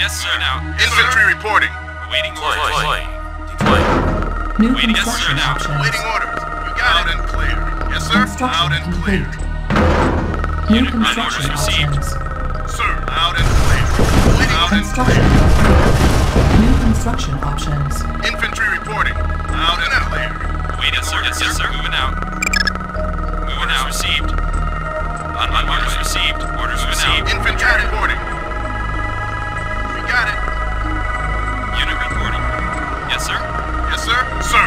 Yes, sir. Now. Infantry reporting. Awaiting orders. Deploy. New Waiting, yes, construction sir, now. options. Waiting orders. You got it. Loud and clear. Yes, sir. Construction Loud and clear. complete. New Unit construction orders received. options. Sir, loud and clear. Waiting loud and Construction clear. complete. New construction options. Infantry reporting. Loud and clear. Waiting, sir. Yes, sir. Moving out. Moving out. Received. On orders received. Orders received. Infantry reporting. We got it. Unit reporting. Yes, sir. Yes, sir. Sir.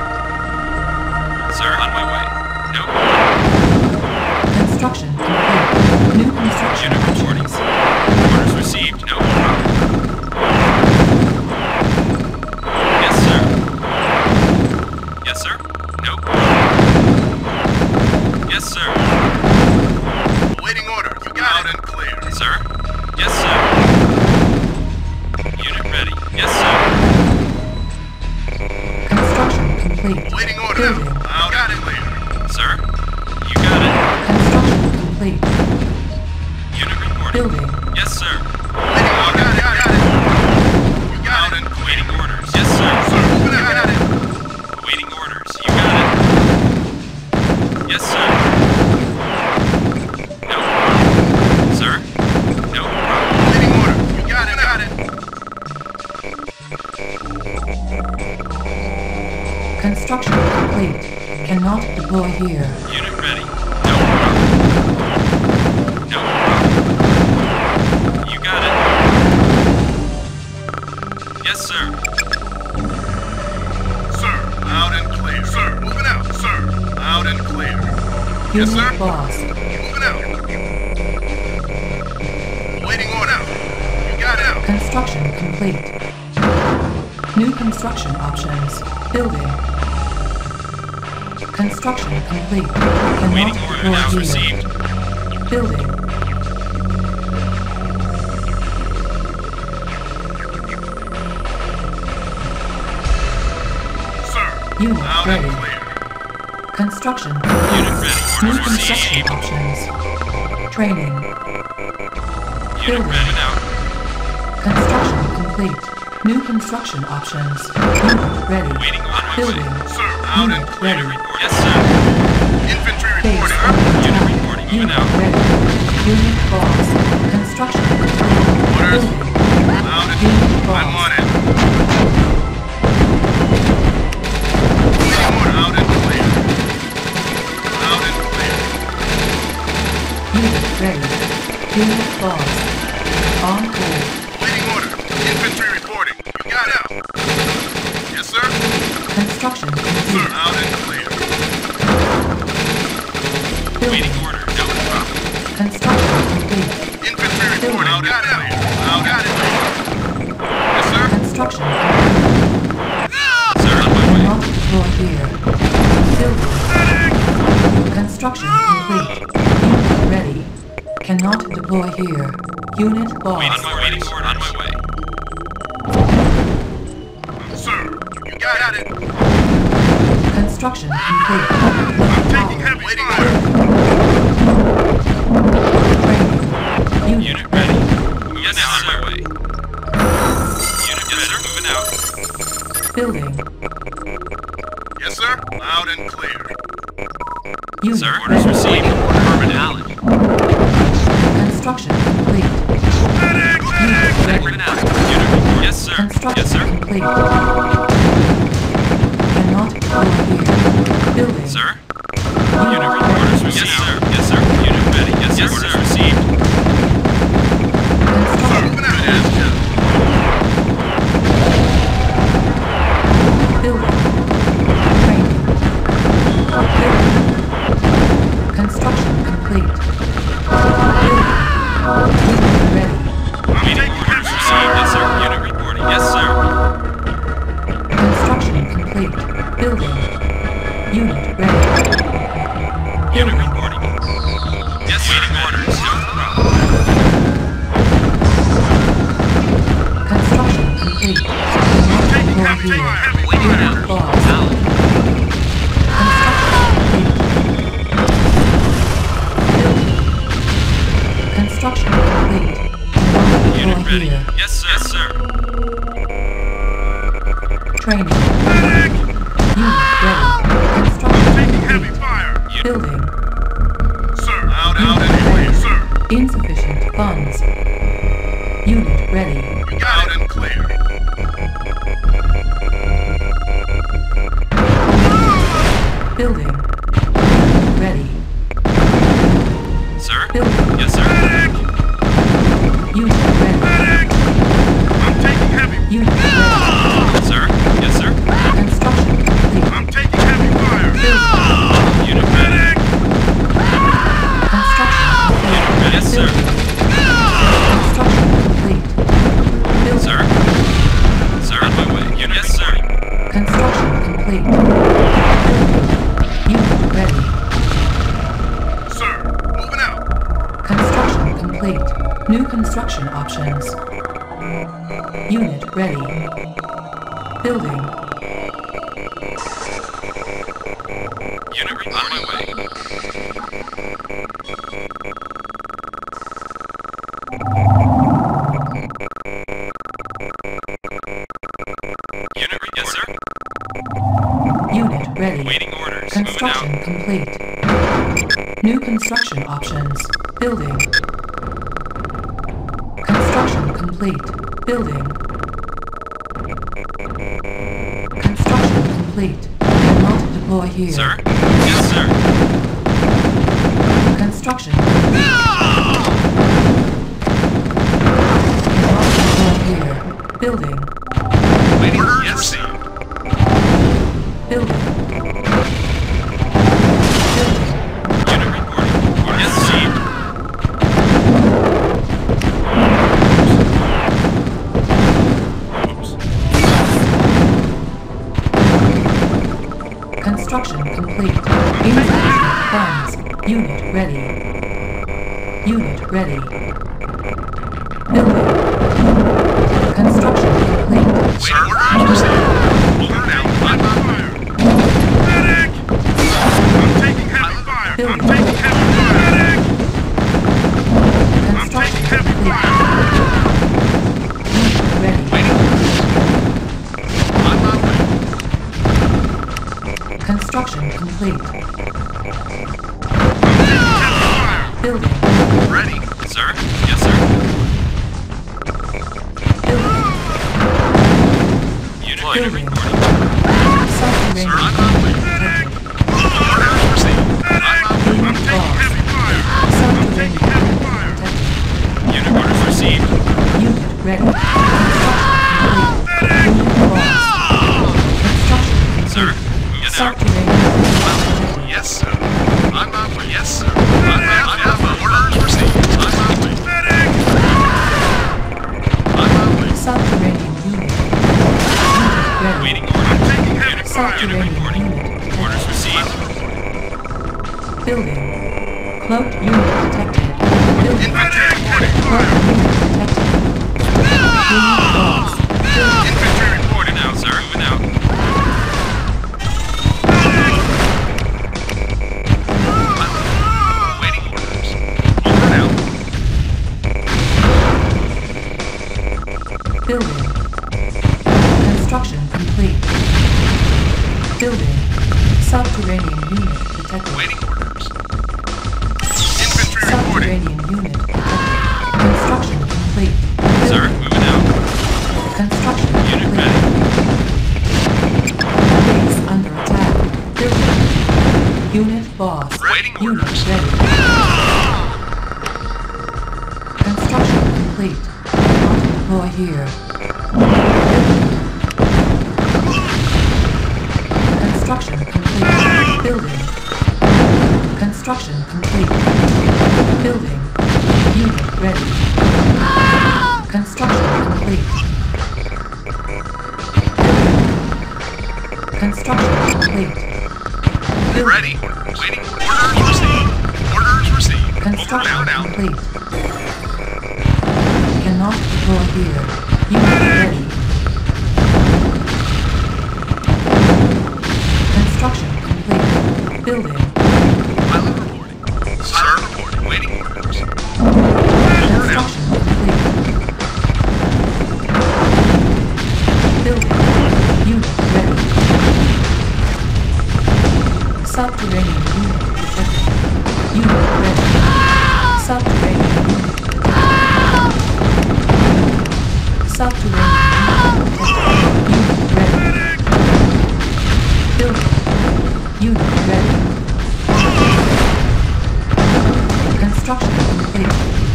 Sir, on my way. No. Construction complete. New construction Unit reporting. options. Orders received. No problem. Yes, sir. Yes, sir. No. Yes, sir. Waiting order. You got it. Loud and clear. Sir? Yes, sir. Unit ready. Yes, sir. Construction complete. Waiting order. Building. Loud and clear. Sir? You got it. Construction complete. Unit reporting. Building. Yes, sir. Waiting order. Got it. You got it. Awaiting orders. Yes, sir. Sir, moving out. Got it. Awaiting orders. You got it. Yes, sir. No. Sir? No problem. Waiting order. You got it. Got it. Construction complete. Cannot deploy here. Unit ready. No problem. No problem. You got it. Yes, sir. Sir, loud and clear. Sir, moving out. Sir, loud and clear. Unit Yes, sir. lost. Moving out. Waiting order. You got it. Construction complete. New construction options. Building. Construction complete. Cannot Waiting order deploy now here. received. Building. Sir, Unit loud ready. and clear. Construction Unit complete. ready. New Orders construction received. options. Training. Unit Building. ready now. Construction complete. New construction options. Unit ready. Waiting on my Building. way. Sir, loud and Unit clear. ready. Yes, sir. Infantry Base reporting. under Unit attack. reporting. Moving Unit out. ready. Unit lost. Construction complete. Orders. Building. Loud and Unit I'm on lost. it. Waiting order. Loud and clear. Loud and clear. Unit ready. Unit lost. On hold. Waiting order. Infantry reporting. You got it. Yes, sir. Construction Sir, complete. loud and clear. Building. Waiting order. No problem. Construction complete. Infantry reporting. Loud and clear. Loud and clear. Yes, sir. Construction complete. Sir, on my way. Cannot deploy here. Building. Construction complete. Unit ready. Cannot deploy here. Unit lost. Waiting order. On my way. Sir, you got it. Construction complete. I'm taking heavy. Waiting order. Training. Unit ready. Yes, sir. On my way. Unit ready. Moving out. Building. Yes, sir. Loud and clear. Unit Sir, orders ready. received. Affirmative. Acknowledged. Construction complete. Medic! Unit ready. Moving out. Unit report. Yes, sir. Construction Yes, sir. complete. Cannot deploy here. Building. Sir. Unit report. Orders received. Yes, sir. Yes, sir. Unit ready. Yes, sir. Orders received. Construction Moving out. Yes, yes. building. Training. Building. Construction complete. Building. Unit ready. I'm Waiting taking orders heavy. received. Yes, sir. Unit reporting. Yes, sir. Construction complete. Building. Unit ready. Unit reporting. Yes, waiting orders. No problem. Construction complete. Cannot deploy here. Unit lost. Construction complete. Building. Cannot Unit deploy ready. here. Yes, sir. Yes, Training. Unit ready. Construction Taking heavy complete. fire. Building. Sir, out and clear. Sir, Insufficient funds. Unit ready. we got out and clear. Building. Ready. Sir? Building. Yes, sir. Unit ready. Medic! I'm taking heavy. Unit ready. Sir? Yes, sir. Construction complete. I'm taking heavy fire. Building. Unit ready. Medic! Construction complete. Yes, sir. Construction complete. Building. Sir? Sir, on my way. Unit yes, sir. Construction complete. Building. Unit ready. Sir, moving out. Construction complete. New construction options. Unit ready. Building. Unit ready. On my way. Unit ready. Yes, sir. Unit ready. Waiting orders. Construction Moving complete. New construction options. Building. Construction complete. Building. Construction complete. Cannot deploy here. out. Sir? Yes, sir. Construction complete. Cannot deploy here. Building. Waiting Orders yes, received. Building. Building. Unit reporting. Orders yes, received. Oops. Construction complete. Insufficient funds. Unit ready. Unit ready. Building. Construction complete. Sir, orders received. Moving out. I'm on fire. Medic! I'm taking heavy fire. I'm taking heavy fire. Medic! I'm Construction taking heavy complete. fire. Unit ready. On my way. Construction complete. Building. Ready. Sir? Yes, sir. Building. Unit Building. reporting. Subterranean Sir, I'm on unit my way. detected. Orders received. I'm Unit taking lost. heavy fire. Subterranean heavy unit fire. detected. Unit orders received. Unit ready. Construction complete. Unit lost. Construction complete. Sir? Moving out. Subterranean unit detected. Yes, sir. I'm on way. Yes, sir. I'm orders received. I'm on way. Medic! I'm on way. Subterranean unit. Unit ready. Waiting orders. Taking heavy Unit, fire. unit Subterranean reporting. unit detected. Orders received. Building. Cloaked unit detected. Building. Infantry reporting. Cloaked unit detected. Unit lost. Building. Infantry reporting. Moving out, sir. Moving out. Waiting orders. Moving out. Building. Construction complete. Building. Subterranean unit detected. Waiting orders. Infantry reporting. Subterranean unit detected. Construction complete. Sir, Building. moving out. Construction Unit complete. ready. Base under attack. Building. Unit lost. Waiting Unit orders. ready. Construction complete. Not deploy here. Construction complete. Building. Construction complete. Building. Unit ready. Construction complete. Construction complete. Building. Ready. Waiting. Orders received. Orders received. Construction Moving out. complete. Cannot deploy here. Unit ready. Construction complete. Building. Pilot reporting. Sir reporting. Waiting orders. Construction complete. Building. Unit Subterranean unit detected. Unit ready. Subterranean unit detected. Subterranean unit detected. Unit ready. Building. Unit ready. Construction complete.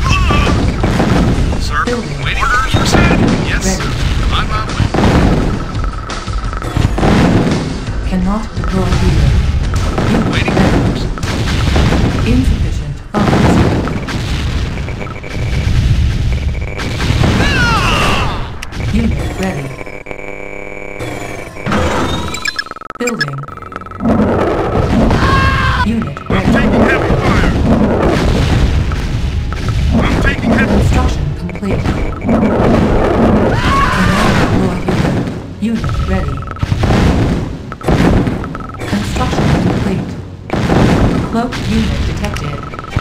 Sir, Building. waiting orders received. Yes, Ready. sir. On my way. Cannot deploy here. Unit Waiting ready. orders. Insufficient funds. Unit ready. Building. Unit I'm ready. taking heavy fire. I'm taking heavy. Construction complete. Cannot deploy here. Unit ready. Construction complete. Cloak unit detected.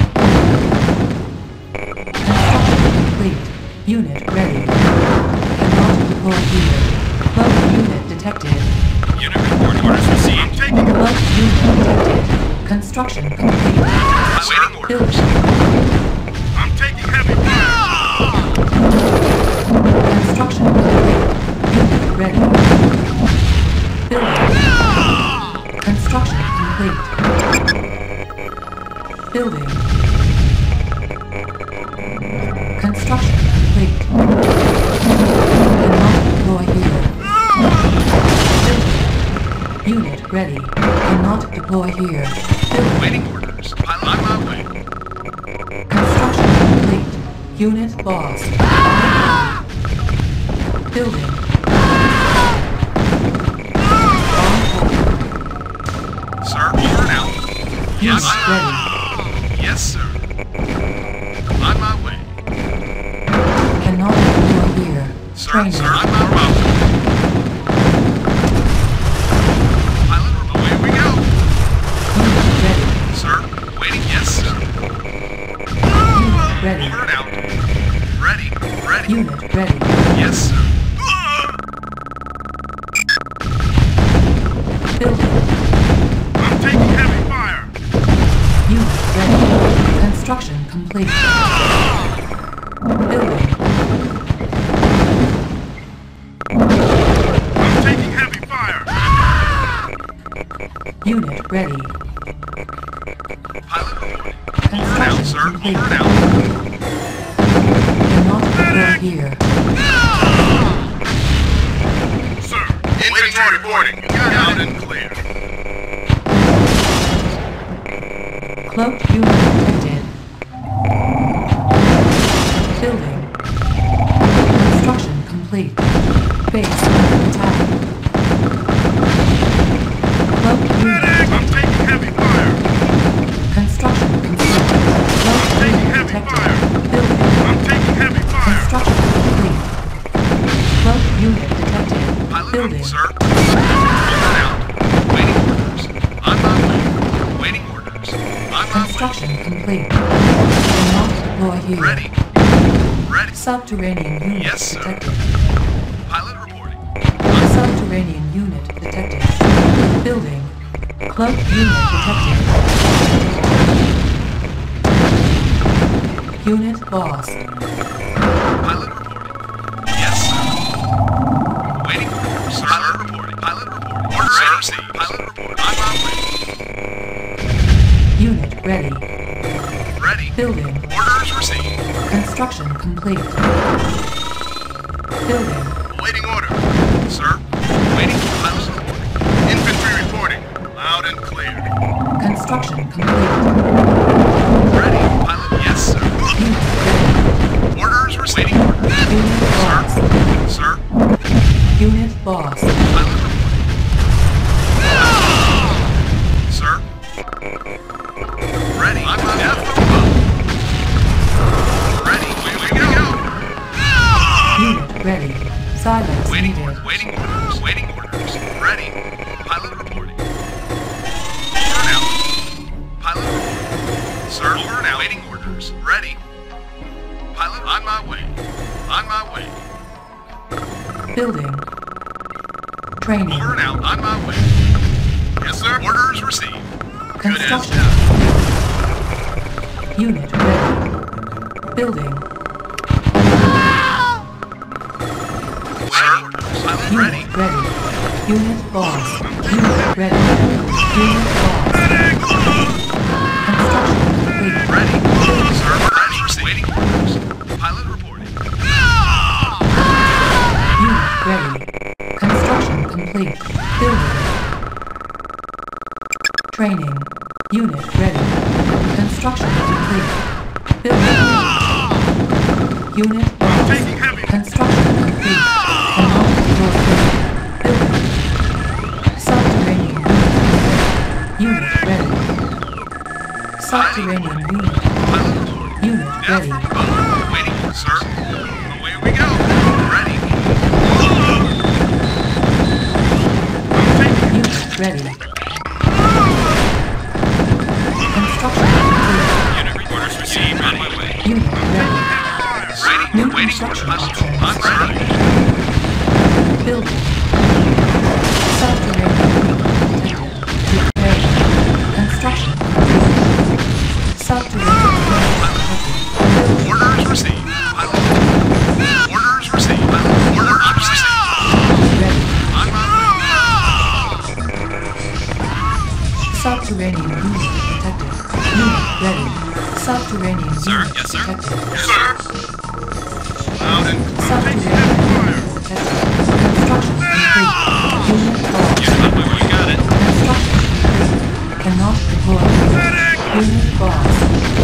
Construction complete. Unit ready. Cannot deploy here. Cloak unit detected. Unit report orders I'm received. taking Cloak unit detected. Construction complete. Waiting orders. Building. I'm taking heavy fire. Construction complete. Unit ready. Building. Construction complete. Building. Construction complete. Cannot deploy here. Building. Unit ready. Cannot deploy here. Building. Waiting orders. On my way. Construction complete. Unit lost. Building. On hold. Sir, over now. Unit Yes, ready. yes, sir. On my way. Cannot deploy here. Sir, Training. sir, on my way. Pilot, away we go. Unit ready. Sir, waiting. Yes, sir. Unit ready. Over and out. Ready, ready. Unit ready. Yes, sir. Building. I'm taking heavy fire. Unit ready. Construction complete. Building. I'm taking heavy fire. Unit ready. Pilot, over and out, Construction sir. complete. Over and out. Cannot deploy here. Sir, infantry reporting. Out and clear. Cloaked unit detected. Building. Construction complete. Base under attack. Cloaked unit I'm detected. taking heavy fire. Construction complete. Cloaked taking unit heavy detected. fire. Building. I'm taking heavy fire. Construction complete. Cloaked unit detected. Pilot, Building. sir. Over and out. Waiting orders. On my way. Waiting orders. On my way. Construction complete. Cannot deploy here. Ready. Ready. Subterranean unit Yes, sir. detected. Pilot reporting. Subterranean unit detected. Building. Cloaked unit detected. Unit lost. Pilot reporting. Yes, sir. Waiting orders. Pilot reporting. Pilot reporting. Orders received. Pilot report. On my way. Unit ready. Ready. Building. Orders received. Construction complete. Building. Waiting order. Sir. Waiting. Pilot reporting. Infantry reporting. Loud and clear. Construction complete. Ready. Pilot. Yes, sir. Unit ready. Orders received. Waiting orders. Unit lost. Sir. Unit lost. Pilot reporting. Sir. Ready. I'm on F. Ready. Here we go. Unit ready. Silence Waiting needed. orders. Waiting orders. Waiting orders. Ready. Pilot reporting. Over now. Pilot reporting. Sir, over now. Waiting orders. Ready. Pilot, on my way. On my way. Building. Training. Over now. On my way. Yes, sir. Orders received. Construction. Unit ready. Building. Sir, pilot ready. Unit ready. Unit lost. Unit ready. Unit lost. Construction complete. Ready. Server ready. Waiting orders. Pilot reporting. Unit ready. Construction complete. Building. Training. Unit ready. Construction complete. Building. Unit lost. Taking heavy. Construction complete. Cannot deploy building. Subterranean unit ready. Subterranean unit. Pilot reporting. Unit Death ready. from above. Waiting, sir. Away we go. Ready. Unit ready. Construction complete. Unit orders received. On my way. Unit ready. Ready. New Waiting. construction Pilot. options. I'm ready. Building. Subterranean unit detected. Repairing. Construction complete. Subterranean unit detected. Orders received. Pilot. Orders received. Pilot. Orders received. Ready. On my Subterranean unit detected. Unit ready. Subterranean Sir, unit yes, sir. detected. way. Sir. Loud and Subterranean unit detected. Construction complete. Unit lost. Unit on my way. We got it. Construction complete. Cannot deploy. Unit lost.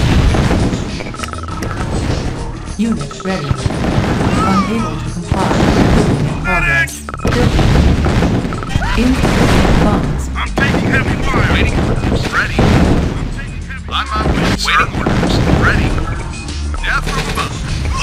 Unit ready. Unable to comply. Building in progress. Building. Insufficient funds. I'm taking heavy fire. Waiting orders. Ready. On my way. Waiting orders. Ready. Death from above.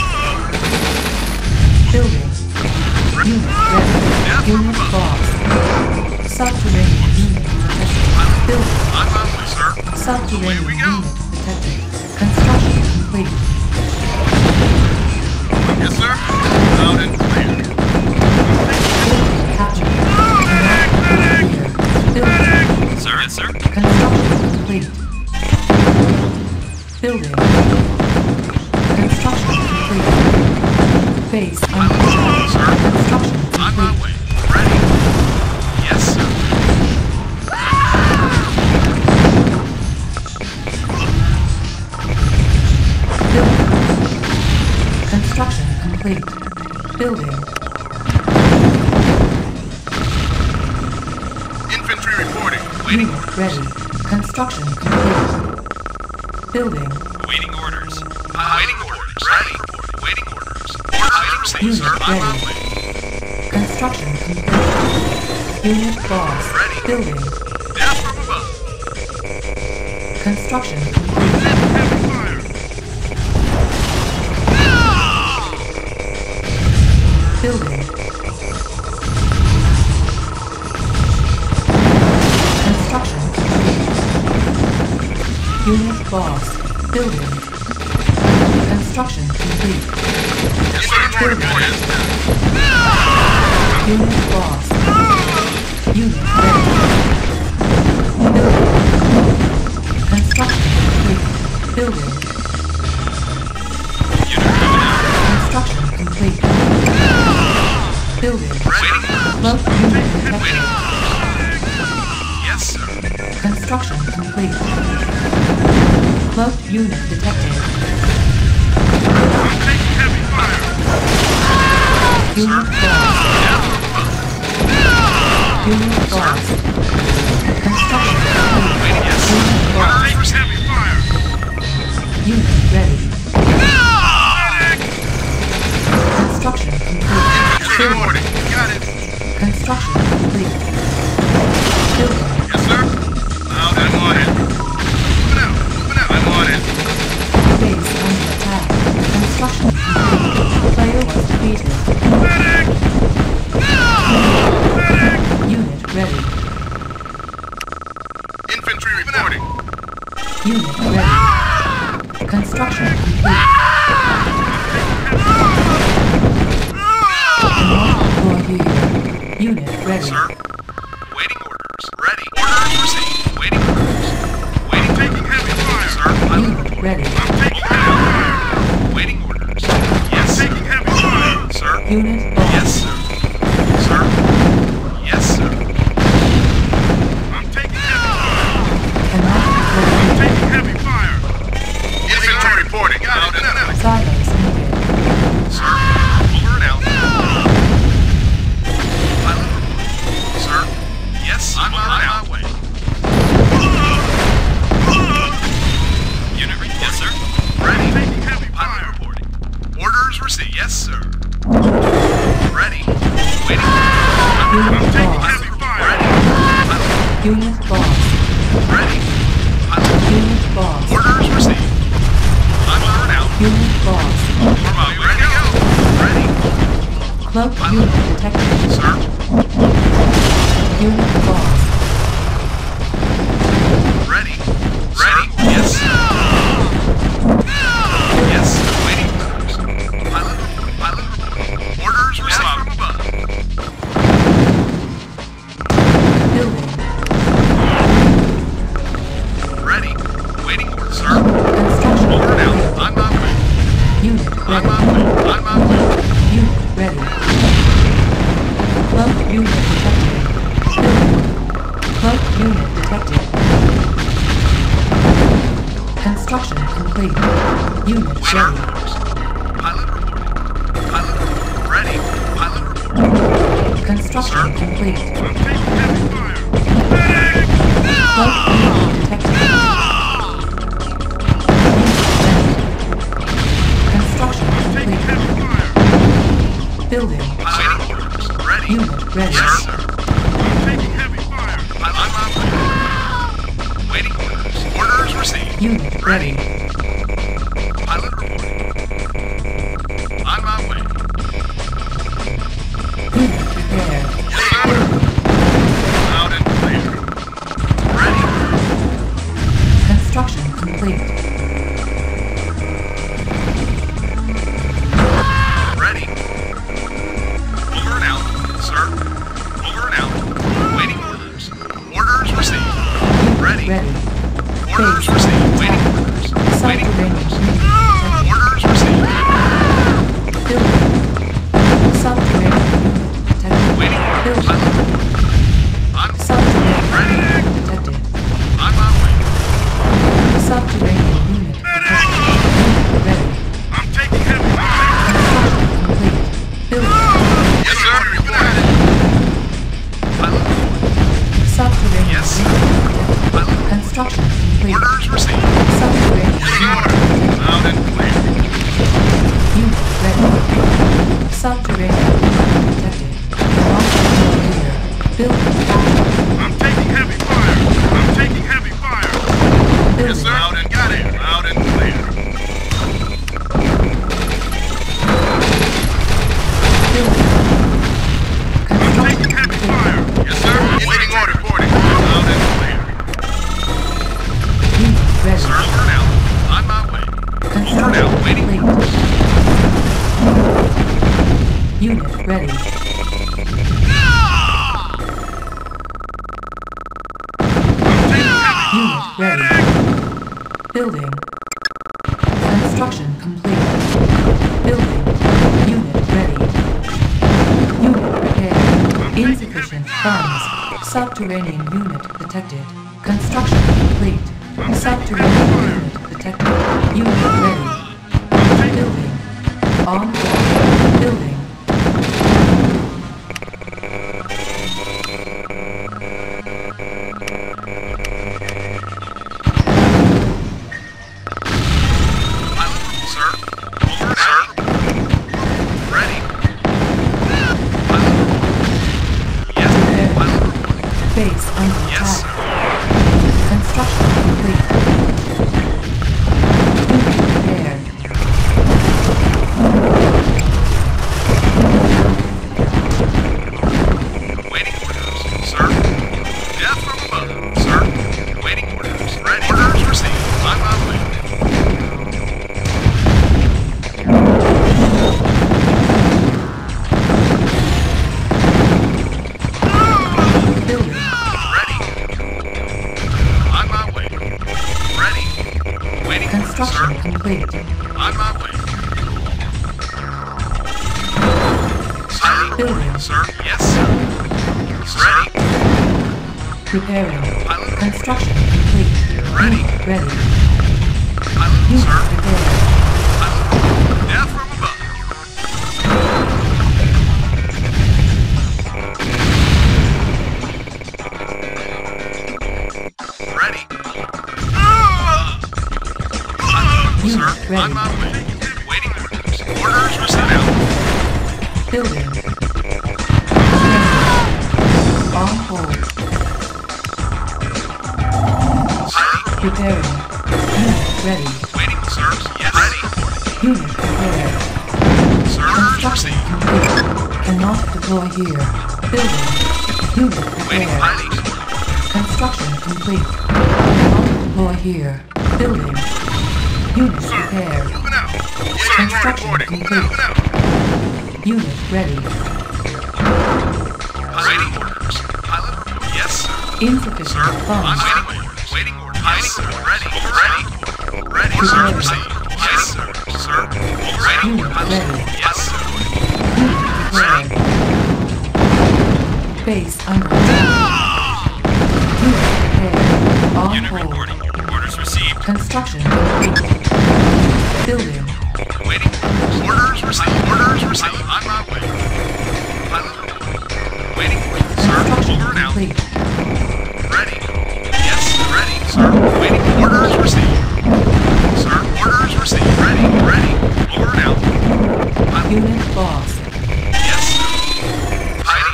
Building. Unit ready. Unit lost. Subterranean unit detected. Building. On my way, sir. Subterranean Away we go. unit detected. Construction complete. Yes, sir. Loud and clear. Building captured. Cannot deploy here. Building. Sir, yes, sir. Construction complete. Building. Construction complete. Base uncontrolled. Sir. Construction On my complete. way. Ready. Yes, sir. Building. Construction complete. Building. Infantry reporting. Waiting. Unit ready. Construction complete. Building. Awaiting orders. Waiting orders. Ready. Waiting orders. Orders received, Unit sir. On my ready. way. Construction complete. Unit lost. Ready. Building. Death from above. Construction complete. Heavy fire. Building. Construction complete. Unit lost. Building. Construction complete. Infantry reporting. Unit lost. Unit ready. Building. Construction complete. Building. Unit moving out. Construction complete. Building. Waiting. Cloak unit detected. Yes, sir. Construction complete. Cloaked unit detected. I'm taking heavy fire. Unit lost. Unit lost. Construction complete. Waiting. Yes, sir. Unit lost. Orders heavy fire. Unit ready. Construction complete. Infantry reporting. Got it. Construction complete. Building. Yes, sir. Loud and on it. Moving out. Moving out. I'm on it. Base under attack. Construction complete. Player was defeated. Medic. Medic. Unit ready. Infantry reporting. Unit ready. Construction complete. Unit ready. Sir. Waiting orders. Ready. Orders received. Waiting orders. Unit ready. I'm taking heavy fire. Waiting orders. Yes, taking heavy fire. Sir. Unit lost. Yes, sir. Sir. Yes, sir. I'm taking heavy fire. Cannot deploy. I'm taking heavy fire. Inventory reporting. Out and out. Silos needed. Sir. Over and out. Pilot report. Sir. Yes, I'm on my way. Unit yes, sir. Ready. Taking heavy fire. Reporting. Orders received. Yes, sir. Ready. Waiting. I'm taking heavy fire. Ready. Pilot. Unit lost. Ready. Pilot. Unit lost. Orders received. I'm on and out. Unit lost. For my ready to go. Ready. Cloak unit detected. Sir. Unit lost. Ready. Ready. Yes. Yes. Waiting orders. Pilot. Pilot. Orders received from above. Building. Ready. Waiting orders, sir. Construction Over and out. complete. On my way. Unit On ready. my way. On my way. Unit ready. Cloak unit detected. Building. Cloak unit detected. Construction complete. Unit Waiting ready. orders. Pilot reporting. Pilot reporting. Ready. Pilot reporting. Construction Sir. complete. I'm taking heavy fire. Cloak unit detected. Construction Taking complete. heavy fire. Building. Waiting orders. Ready. Unit ready. Yes, sir. I'm taking heavy fire. On my way. Waiting orders. Orders received. Unit Ready. ready. Pilot reporting. On my way. Unit prepared. Yes, sir. Loud and clear. Ready. Construction complete. Ready. Over and out, sir. Over and out. Waiting orders. Orders received. Ready. Ready. Orders received. Waiting orders. Waiting Subterranean orders. unit detected. Orders received. Building. Subterranean unit detected. Waiting orders. Building. I'm Subterranean ready. unit detected. On my way. Subterranean unit detected. Unit ready. I'm taking heavy fire. Construction complete. Building. Yes, sir. Reporting. Pilot. Subterranean Yes. unit detected. Pilot. Construction complete. Orders received. Subterranean Waiting unit order. detected. Loud and clear. Unit ready. Subterranean unit detected. Launch clear. Building. I'm taking heavy fire. I'm taking heavy fire. Building. Yes, sir. Loud and got it. Loud and clear. Building. I'm Construction taking heavy complete. fire. Yes, sir. Waiting order. Reporting. Loud and clear. Unit ready. Sir, over and out. On my way. Over and Construction out. Waiting complete. orders. Unit ready. Unit ready. Building. Construction complete. Building. Unit ready. Unit prepared. Insufficient funds. Subterranean unit detected. Construction complete. Subterranean unit detected. Unit ready. Building. On board. Building. Pilot, sir. Over and out. Ready. Pilot. Yes. Pilot reporting. Base under Yes, attack. sir. Construction complete. Unit prepared. Waiting orders, sir. Death from above, sir. Waiting orders. Ready. Orders received. On my way. Building. Ready. On my way. Ready. Construction complete. On my way. Building. Sir, yes, sir. Ready. Preparing. Pilot. Construction complete. Ready. Unit ready. Pilot, Unit sir. prepared. Pilot. Death from above. Ready. Sir, Unit on ready. my way. Waiting orders. Orders received out. Building. On hold. Sir, Preparing. Unit ready. waiting, sir. Yes. Ready. Unit prepared. Sir, orders Construction received. complete. Cannot deploy here. Building. Unit Waiting, prepared. ready. Construction complete. Cannot deploy here. Building. Unit prepared. Moving out. Construction complete. Unit ready. Waiting orders. Pilot report. Yes, sir. Insufficient Sir, funds. I'm waiting orders. Waiting orders. Yes, sir. Ready. Ready. Ready. Sir, Prepared. received. Yes, sir. Sir, ready. Unit Pilot. ready. Yes, sir. Prepared. Base under attack. Unit prepared. On Unit hold. reporting. Orders received. Construction complete. Building. Waiting orders. Orders received. Orders received. On my way. Pilot report. Waiting orders. Sir, Construction over and out. complete. Ready. Yes, ready. Sir, waiting. Orders received. Sir, orders received. Ready. Ready. Over and out. Pilot. Unit lost. Yes, sir. Pilot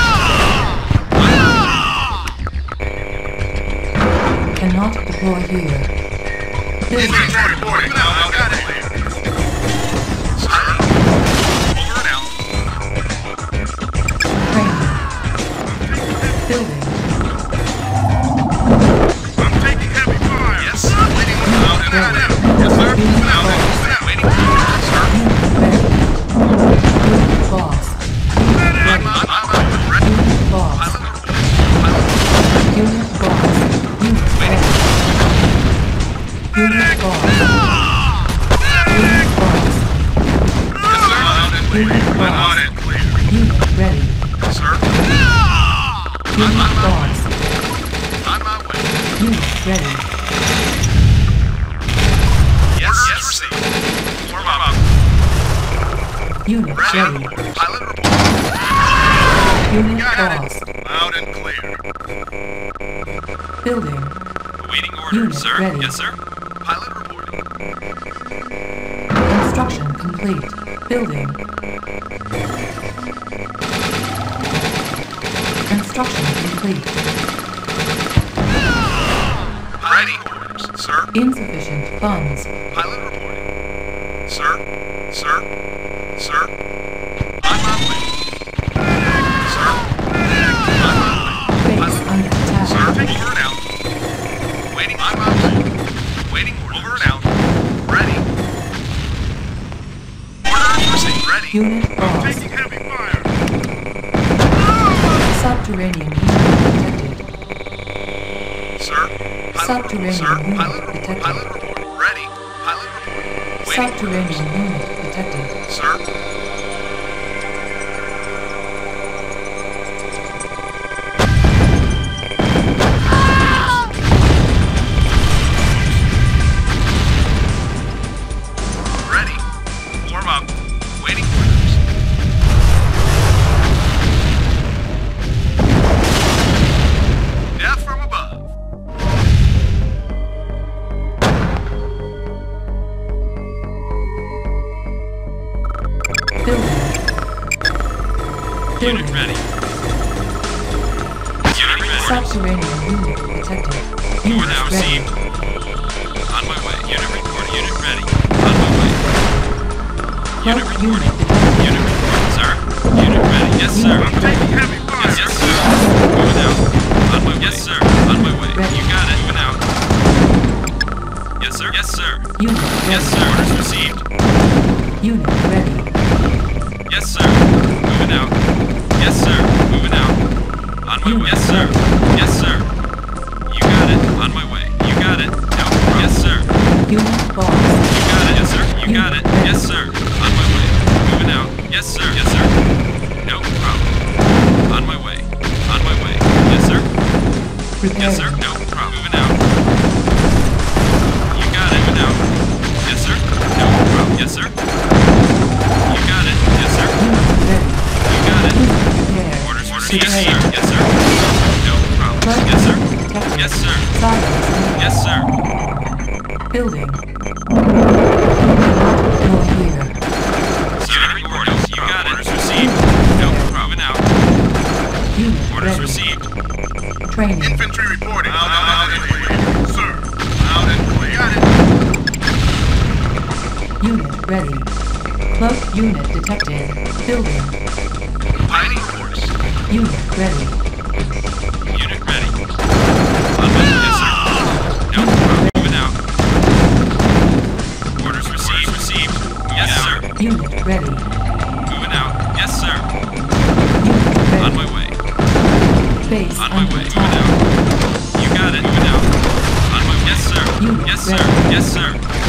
report. Cannot deploy here. Building. Reporting. Now, I got it. Sir, over and out. Training. Building. I'm taking heavy fire. Yes, sir. Waiting out and out. Yes, sir. Unit Out lost. and out. Waiting. Sir. Unit ready. Unit lost. Unit ready. I'm ready. Unit lost. Pilot report. Unit lost. Unit ready. Unit lost. Unit lost. Unit On lost. it, clear. Unit ready. Sir, Unit lost. on my way. Unit ready. Yes, yes, received. Warm up. Unit Ready. ready. Pilot report. Unit Got lost. it. Loud and clear. Building. Awaiting orders, Unit sir. ready. Yes, sir. Pilot reporting. Construction complete. Building. Construction complete. Ready orders. Sir, Insufficient funds. pilot reporting. Sir, sir, sir. On my way. Sir, on my way. Base under Sir, attack. over and out. Waiting on my way. Waiting orders. Over and out. Ready. Orders received. Ready. Unit lost. Taking heavy fire. Subterranean unit detected. Sir, Subterranean sir, unit pilot report. detected. Pilot report. Ready. Pilot report. Waiting. Subterranean unit detected. Sir. Ready. Warm up. Waiting orders. Death from above. Building. Unit Building. ready. Unit ready. Subterranean unit detected. Order Unit now ready. received. On my way. Unit report. Unit ready. On my way. Unit Cloak reporting. unit detected. Unit reporting, sir. Unit ready. Yes, sir. I'm taking heavy fire. Yes, yes, sir. Moving out. On my way. Yes, sir. On my way. Ready. You got it. Moving out. Yes, sir. Yes, sir. Unit Yes, ready. sir. Orders received. Unit ready. Yes, sir. Moving out. Yes, sir. Moving out. On my way. Yes, sir. Yes, sir. You got it. On my way. You got it. No. Yes, sir. Unit boss. You got it. Yes, sir. You got it. Yes, sir. On my way. Moving out. Yes, sir. Yes, sir. No problem. On my way. On my way. Yes, sir. Preparing. Yes, sir. No problem. Moving out. You got it. Moving out. Yes, sir. No problem. Yes, sir. You got it. Yes, sir. Unit ready. You got it. Prepare. Orders received. Prepare. Yes, sir. No problem. Yes, sir. Detected. Yes, sir. Silence. Yes, sir. Building. Not here. Unit reporting. You got it. Orders received. No problem. Moving out. Unit Orders ready. received. Training. Infantry reporting. Out and clear. Sir. Out and clear. Got it. Unit ready. Cloak unit detected. Building. Piloting course. Unit ready. Unit ready. On my way. Yes, sir. No problem. Moving out. Orders received. Received. Yes, sir. Unit ready. Moving out. Yes, sir. Unit ready. On my way. Base On my under way. Moving attack. out. You got it. Moving out. On my way. Yes, sir. Unit Yes, sir. ready. Yes, sir.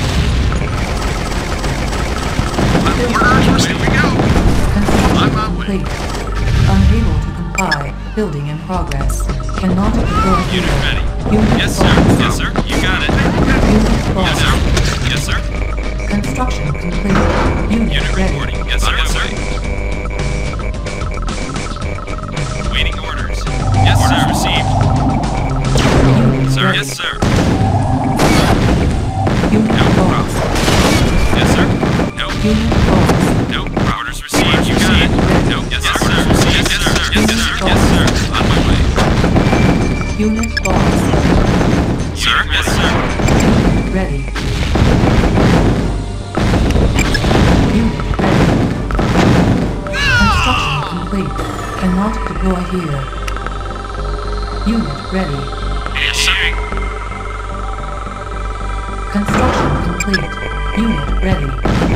Orders received. We go. Construction On my way. complete. Unable to comply. Building in progress. Cannot deploy Unit here. ready. Unit Yes, sir. lost. Yes, sir. You got it. Unit Yes, lost. sir. Yes, sir. Construction complete. Unit Unit ready. reporting. Yes, sir. Yes, sir. Waiting orders. Yes, sir. Received. Unit Sir. ready. Yes, sir. Unit No lost. problem. Yes, sir. No. Unit lost. No. Orders received. You got it. No. Yes, sir. Orders received. Yes, sir. Yes, sir. Yes, sir. On my way. Unit lost. Sir. Yes, sir. Unit ready. Unit ready. Construction complete. Cannot deploy here. Unit ready. Yes, sir. Construction complete. Unit ready.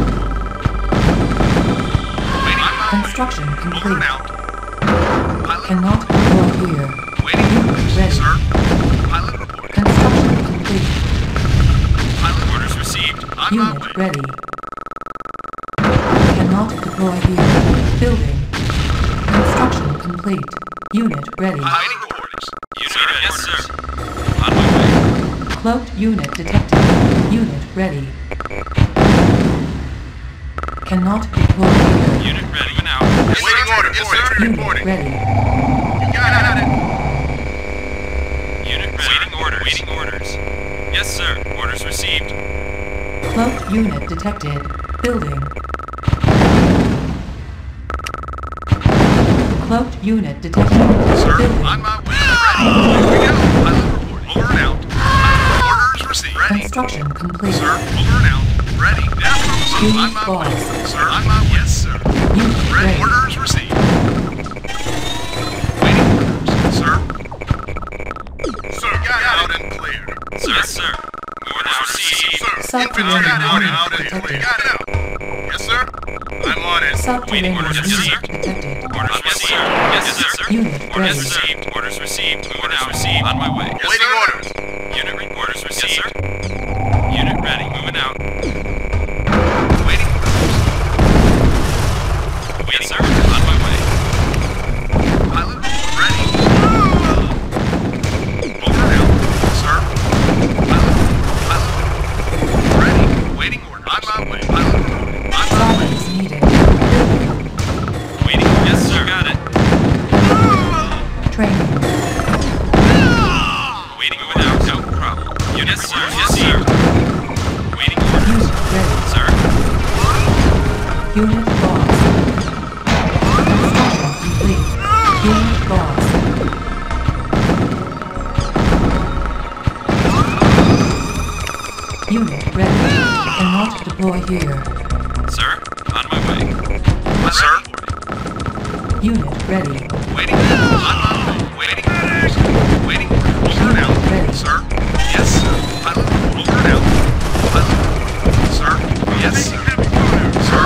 Construction complete. Over and out. Pilot Cannot deploy here. waiting Unit orders. ready. Sir. Pilot reporting. Construction complete. Pilot Orders received. on my Unit way. ready. Cannot deploy here. Building. Construction complete. Unit ready. Waiting orders. Unit ready. Yes, sir. On my way. Cloaked unit detected. Unit ready. Cannot deploy here. Unit ready. Now. Waiting orders. Yes, sir. Unit Reporting. ready. You got it. Unit ready. Waiting orders. Waiting orders. Yes, sir. Orders received. Cloaked unit detected. Building. Cloaked unit detected. Sir, Building. on my way. Ready. Here we go. Pilot reporting. Over and out. Orders received. Ready. Construction complete. Sir, over and out. Ready. Affirmative. Unit On my way. lost. Sir, on my way. Yes, sir. Unit Ready. ready. Orders received. Waiting orders. Sir. Sir, got out and clear. Sir. Yes, sir. Orders received. Sir, Subterranean infantry got out unit and detected. clear. Got out. Yes, sir. I'm on it. Subterranean orders unit received. detected. Orders received. Yes, sir. Unit Orders ready. received. Orders received. Orders received. On my way. Yes, waiting orders. Unit orders received. Yes, sir. Unit ready. Moving out. Waiting orders. Yes, sir. On my way. Pilot ready. Over and out. Sir. Pilot ready. Waiting order. On my way. Pilot on my way. Silence needed. Waiting. Yes, sir. Got it. Training. Waiting. Moving out. No problem. Unit yes, sir. Yes, sir. Waiting orders. Unit ready. Sir. Unit lost. Construction complete. Unit lost. Unit ready. Cannot deploy here. Sir. On my way. Sir. Unit ready. Waiting. On my way. Waiting orders. Waiting orders. Over and out. Ready. Sir. Yes, sir. Pilot. Over and out. Pilot. Sir. Yes, sir. Sir.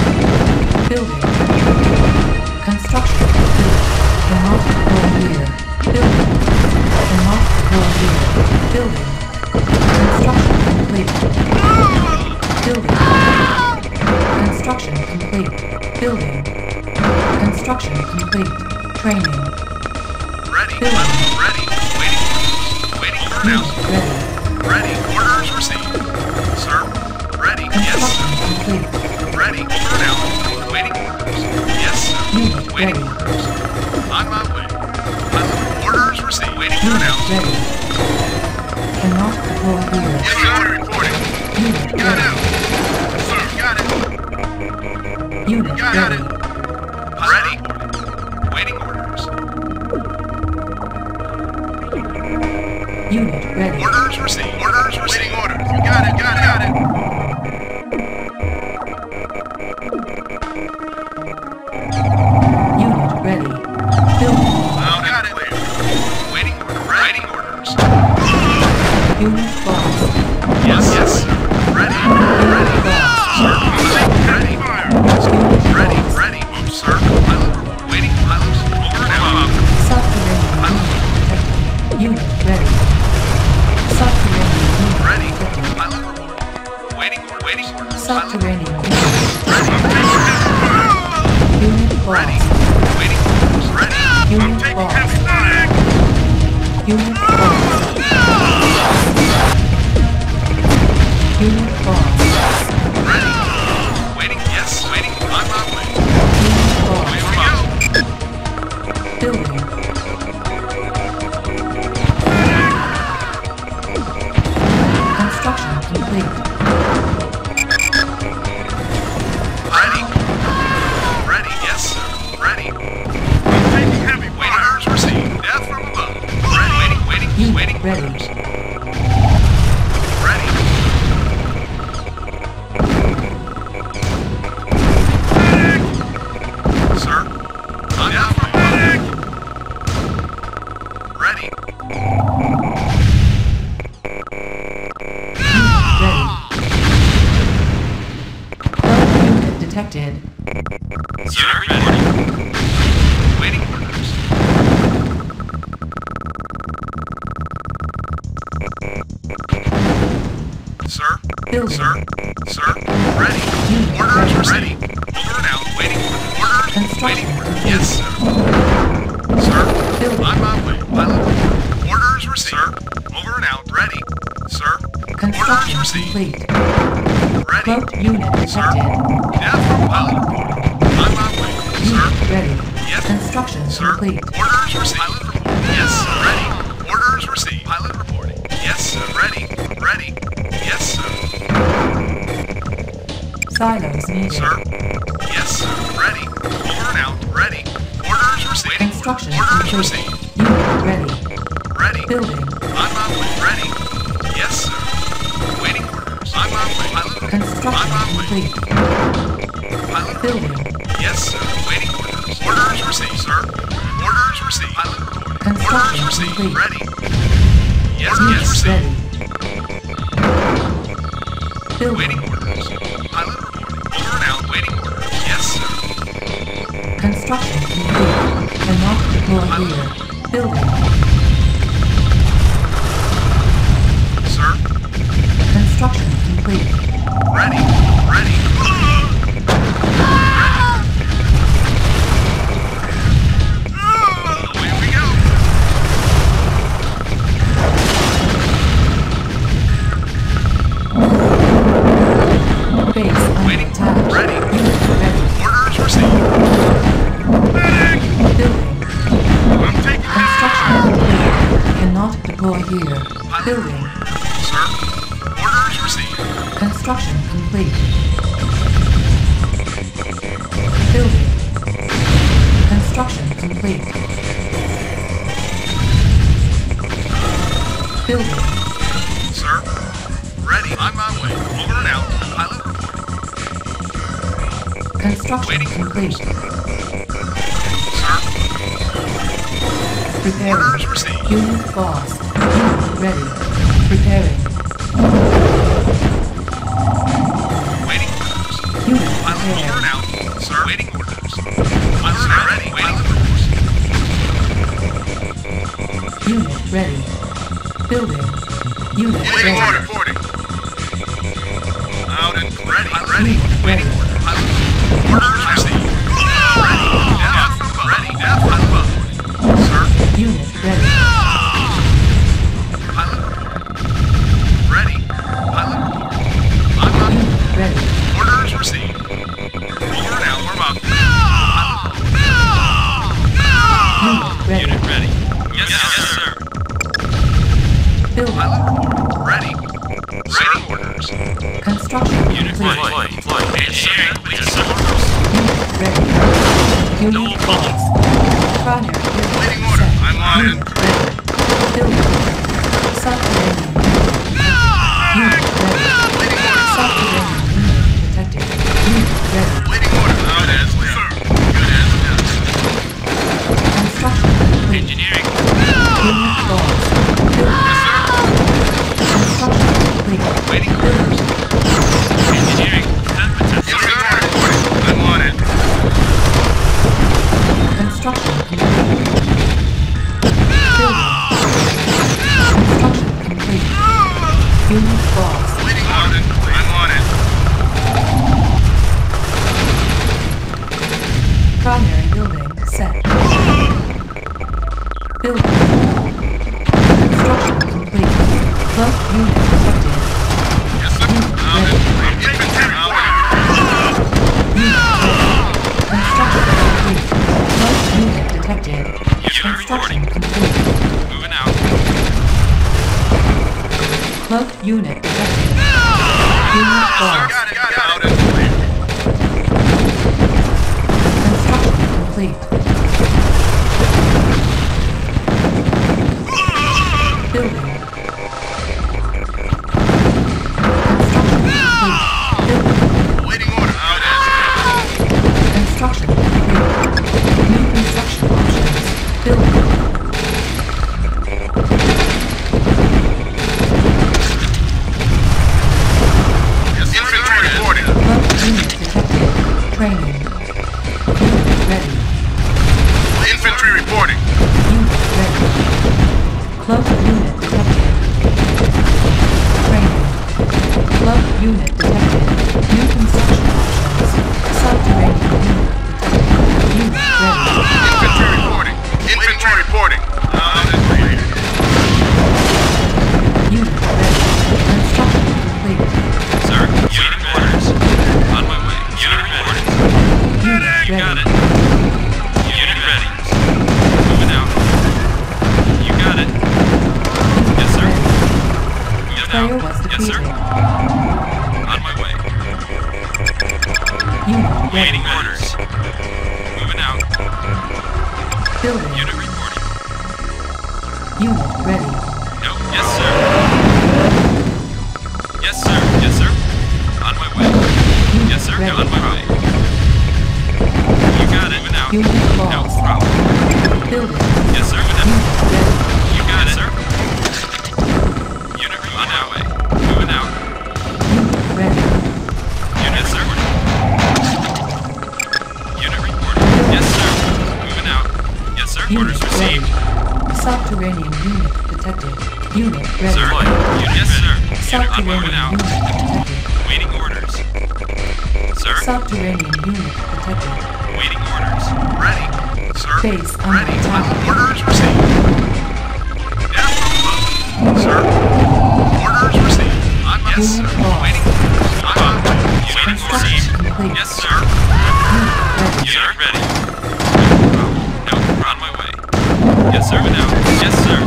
Building. Construction complete. Cannot deploy here. Building. Cannot deploy here. Building. Construction complete. Building. Construction complete. Building. Construction complete. Training. Ready. Building. Ready. Waiting orders. Waiting order now. Unit ready. Ready. Orders received. Sir. Ready. Yes, Construction sir. complete. Ready. Over and out. Waiting orders. Yes, sir. Unit Waiting ready. orders. On my way. Orders received. Waiting for Unit now. ready. Cannot deploy here. Yes, sir. Reporting. Unit Got ready. it. Sir. Got it. Unit Got ready. it. Ready. Waiting orders. Unit ready. Orders received. Orders received. Waiting orders. You got it. Got it. Got it. Unit ready. Building. Got it. Waiting order. Waiting orders. Unit lost. Yes, yes, sir. Ready. Ready. Sir. Ready. Ready. Ready. Move, sir. Pilot report. Waiting. Pilots. Over and out. Subterranean unit detected. Unit ready. Subterranean unit Ready. detected. Pilot report. Waiting. Waiting. Pilot. Subterranean unit. Ready. Unit Ready. lost. Waiting orders. Ready. Unit lost. Unit lost. Unit lost. Ready. Waiting. Yes. Waiting. On my way. Unit Away lost. we go. Building. Construction complete. Ready. Ready. Yes, sir. Ready. Taking heavy. Orders received. Death from above. Ready. Waiting. Waiting. Unit Waiting. ready. Orders. Ready. Sir. On my way. Ready. Ready. Health unit detected. Sir, ready. Waiting orders. Sir. Building. Sir. Sir. Ready. Unit Orders ready. ready. Over and out. Waiting for the orders. Construction Waiting for complete. Yes, sir. Sir. Building. On my way. Pilot. Orders received. Sir. Over and out. Ready. Sir. Orders Construction received. complete. Ready. Cloaked unit Sir. detected. Death from pilot. On my way. Sir. Unit ready. Yes. Construction Sir. complete. Orders received. Pilot report. Yes, sir. Ready. Orders received. Pilot reporting. Yes, sir. Ready. Ready. Yes, sir. Silos needed. Sir. Yes, sir. Ready. Over and out. Ready. Orders received. Construction Orders complete. received. Unit ready. Ready. Building. On my way. Ready. Yes, sir. Waiting orders. On my way. Pilot. Construction On my way. complete. Pilot. Building. Yes, sir. Waiting orders. Orders received, sir. Orders received. Pilot report. Construction Orders received. complete. Ready. Yes, Unit yes, received. ready. Building. Waiting orders. Pilot reporting. Over and out. Waiting orders. Yes, sir. Construction complete. Cannot deploy here. Building. Sir. Construction complete. Ready. Ready. Away we go. Base under Waiting. attack. Ready. Unit ready. Orders received. Building. I'm taking Construction complete. Cannot deploy here. Building. Sir. Orders received. Construction complete. Building. Construction complete. Building. Sir. Ready. On my way. Over and out. Pilot reporting. Construction Waiting. complete. Sir. Preparing. Orders received. Unit lost. Unit ready. Preparing. Waiting orders. Unit Pilot over prepared. and out. Sir. Waiting orders. Pilot ready. Waiting orders. ready. Building. Unit Waiting ready. order. Reporting. Out and ready. Ready. Unit ready. Orders received. Ready. F. Ready. F. Above. Sir. Unit ready. Pilot. Ready. Pilot. I'm up. Unit ready. Orders received. Over now. Warm up. Unit ready. Unit ready. Yes, sir. Building. Pilot. Ready. Ready. Orders. Construction Unit complete. ready. Engineering. Yes, sir. Unit ready. Unit lost. Primary Waiting building order. set. I'm on Unit it. ready. Building. Subterranean unit ready. Waiting order. Subterranean unit detected. Unit ready. Waiting order. Out as sir. Good as done. Construction complete. Engineering. Unit lost. Building. Construction complete. Waiting orders. Engineering. Yes, sir. Reporting. I'm on it. Construction complete. Building. Construction complete. Unit lost. Waiting order. I'm on it. Primary building set. Building. Construction complete. Cloak unit detected. Yes, sir. Out and infantry reporting. Unit ready. Construction complete. Cloak unit detected. Unit Construction reporting. complete. Moving out. Cloak unit detected. Unit lost. Got it. Out and clear. Construction complete. Building. Construction complete. Building. Waiting order. Out as Construction complete. New construction options. Building. yes, infantry reporting. Cloak unit detected. Training. Unit ready. Infantry reporting. Unit ready. Cloak unit detected. Training. Cloak unit detected. New construction options. Subterranean unit detected. Unit ready. Infantry reporting. Infantry reporting. Out and clear. Unit ready. Construction complete. Sir. Unit orders. On my way. Unit reporting. Unit You got ready. it. Unit ready. Moving out. You got it. Yes, sir. Moving Player out. was Yes, sir. defeated. On my way. Unit ready. Waiting orders. Moving out. Building. Unit reporting. Unit ready. No. Yes, sir. Yes, sir. Yes, sir. On my way. Unit Yes, sir. ready. On my way. You got it. Moving out. Unit No lost. problem. Building. Yes, sir. Moving Unit out. ready. You got it, sir. Unit on our way. Moving out. Unit ready. Unit, sir. Unit reporting. Yes, sir. Moving out. Yes, sir. Orders Unit ready. received. Subterranean unit detected. Unit ready. Sir. Yes, sir. Unit on moving Subterranean out. unit detected. Waiting orders. Sir. Subterranean unit detected. Waiting orders. Ready. Sir. Base under Ready. attack. Orders received. Yes, sir. Orders received. Yes, sir. Unit lost. Waiting orders. I'm on the way. Unit Construction received. complete. Yes, sir. Unit ready. Unit ready. No, on my way. Yes, sir. Moving out. Yes, sir.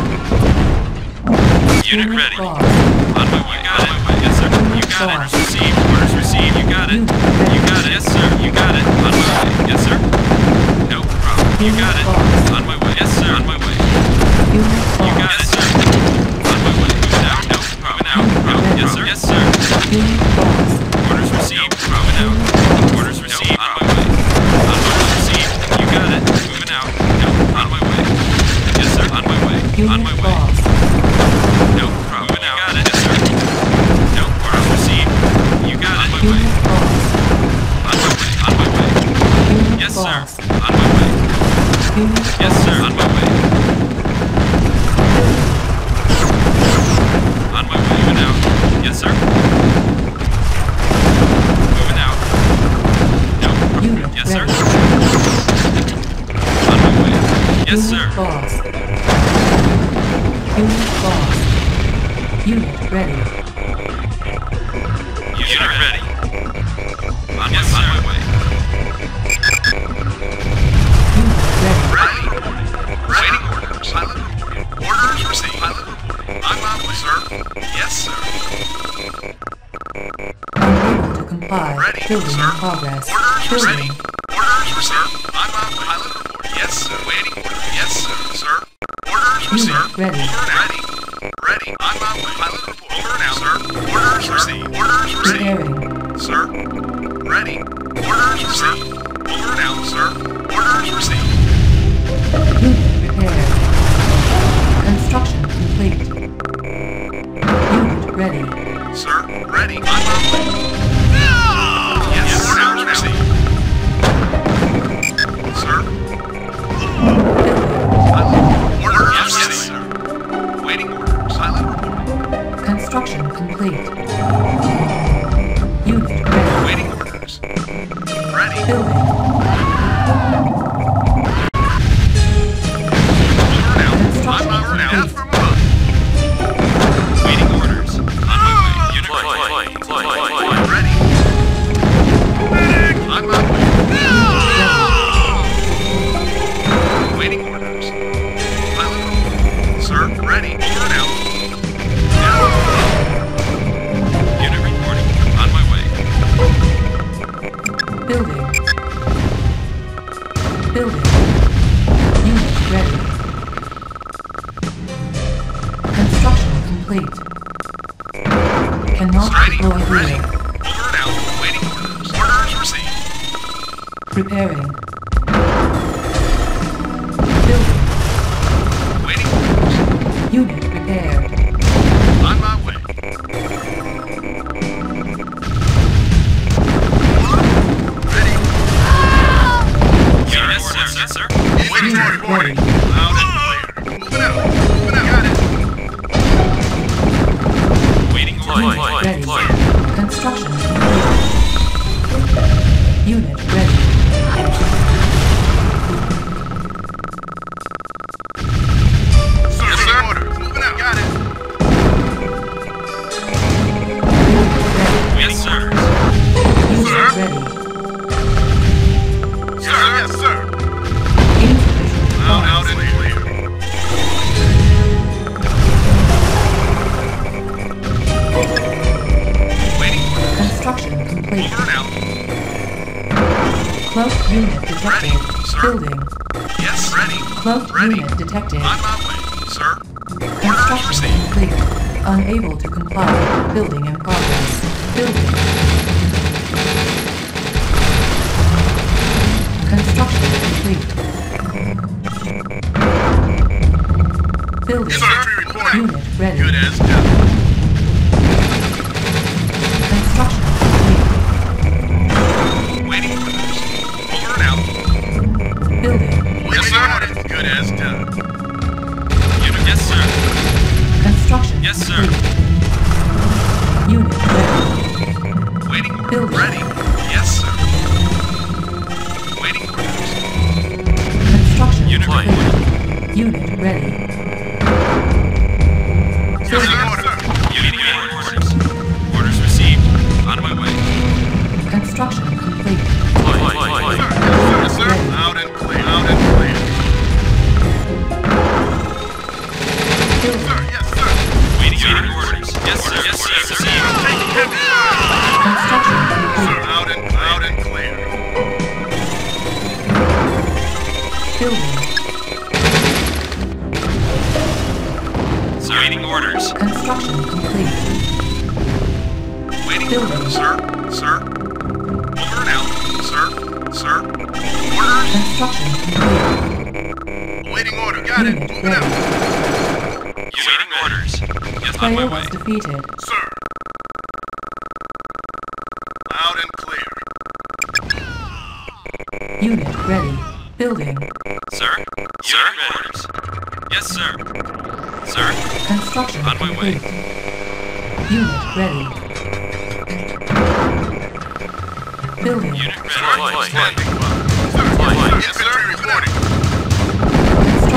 Unit ready. lost. On my way. Got it. Yes, sir. You got it. Orders received. Orders received. You got it. You got it. Yes, sir. You got it. On my way. Yes, sir. No problem. You got it. On my way. Yes, sir. On my way. Unit You got lost. it, sir. On my way. Moving out. No problem. Out. No. Yes, sir. Yes, sir. Unit lost. Orders received. Moving out. Orders received. On my way. Orders received. You got it. Moving out. No. On my way. Yes, sir. On my way. On my Unit way. lost. No problem. Moving out. Got it. Yes, sir. No. Orders received. You got it. On my way. Unit lost. On my way. On my way. Unit Yes, sir. lost. On my way. Unit Yes, lost. sir. On my way. Building. Yes, sir. Lost. Unit lost. Unit ready. Unit ready. On my way. Unit ready. Ready. Waiting orders. Pilot reporting. Orders received. Pilot reporting. On my way, sir. Yes, sir. Unable to comply. Ready, Building sir. in progress. Orders Building. ready. Orders received. On my way. Pilot report. Yes, sir. Waiting order. Yes, sir. Sir. Orders received. ready. Over and out. Ready. Ready. On my way. Pilot report. Over and out, sir. Orders received. Orders received. Preparing. Sir. Ready. Orders received. Over and out, sir. Orders received. Unit prepared. Construction complete. Unit ready. Sir. Ready. On my way. Yes, orders received. Sir. Building. Pilot. Orders received. Sir. Waiting orders. Pilot report. Construction complete. Unit ready. Waiting orders. Ready. Building. Over and out. On my way. Construction complete. From above. Waiting orders. On my way. Unit ready. Ready. On my way. Waiting orders. Pilot report. Sir, ready. Over and out. Unit reporting. On my way. Building. Building. Unit ready. Construction complete. Cannot Ready. deploy Ready. here. Over and out. Waiting orders. Orders received. Preparing. Building. Waiting orders. Unit prepared. On my way. Ready. Yes, sir. Yes, sir. Waiting Unit reporting. ready. Loud and clear. Moving out. Moving out. Got it. Waiting Unit orders. ready. Construction complete. Unit ready. Yes, sir. Order. Moving out. Got it. Unit ready. Yes, sir. Unit Sir? ready. Sir. Yes, sir. Insufficient Out funds. and clear. Waiting orders. Construction complete. Over and out. Cloaked unit detected. Ready, sir. Building. Yes, ready. Cloaked Ready. unit detected. On my way, sir. Orders Construction received. complete. Unable to comply. Building in progress. Building. Construction complete. Building. Infantry reporting. Unit ready. Good as done. Construction complete. Waiting orders. Over and out. Building. Yes, sir. Good as done. Unit. Yes, sir. Construction Yes, sir. complete. Unit ready. Waiting orders. Building. Ready. Yes, sir. Waiting orders. Construction Unit complete. ready. Unit ready. Yes, sir. Unit orders. Orders received. On my way. Construction complete. Yes, sir. Out and clear. Out and clear. Building. Yes, sir. Waiting orders. Yes, sir. Yes, sir. Received. Construction complete. Out and clear. Building. Sir. Waiting orders. Construction complete. Waiting Building. orders, sir. Sir. Over and out. Sir. Sir. Orders. Construction complete. Waiting order. Got it. Unit Moving ready. out. Waiting orders. Yes, on my Player way. was defeated. Sir. Out and clear. Unit ready. Building. Sir? Sir? Orders. Yes, sir. Sir? Construction On my way. complete. Unit ready. Building. Unit ready. Standing by. Sir. Yes, sir. Reporting.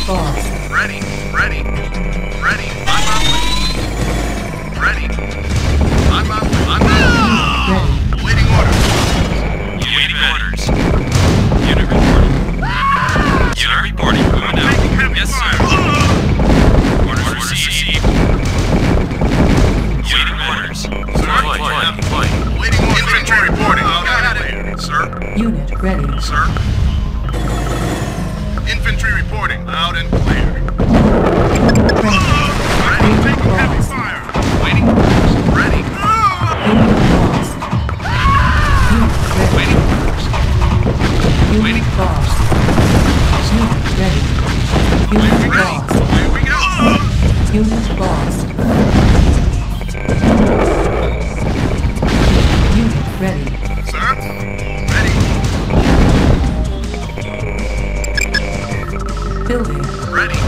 lost. Ready. Ready. Ready. On my way. Ready. On my way. On my way. Ready. Awaiting orders. Awaiting orders. Unit reporting. Unit reporting. Moving out. Yes, sir. Orders received. Awaiting orders. Deploy. Awaiting orders. Infantry reporting. Got it. Sir. Unit ready. Sir. Infantry reporting. Loud and clear. Training. Ready. Unit lost. Fire. Waiting orders. Ready. Unit lost. Unit ready. Waiting orders. Unit lost. Unit ready. Unit lost. Here we go. Unit lost. Unit ready. Sir. Ready. Building. Ready.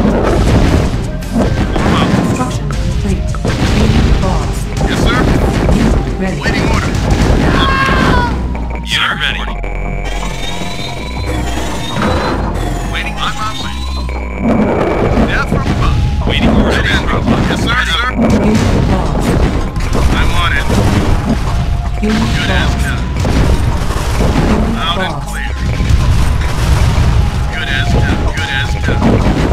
Construction complete. Unit lost. Yes, sir. Unit ready. Waiting order. Unit ready. Waiting on my way. Death from above. Waiting orders. Yes, sir, sir. Unit lost. I'm on it. Unit Good as lost. done. Unit Loud and lost. clear. Good as done. Good as done.